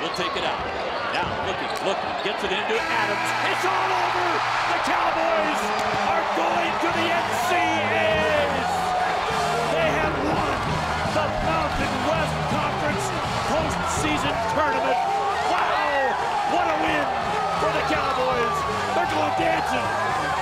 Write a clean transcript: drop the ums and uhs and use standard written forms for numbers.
will take it out. Now looking, gets it into Adams. It's all over. The Cowboys are going to the NCAAs. They have won the Mountain West Conference postseason tournament. Wow, what a win for the Cowboys. They're going dancing.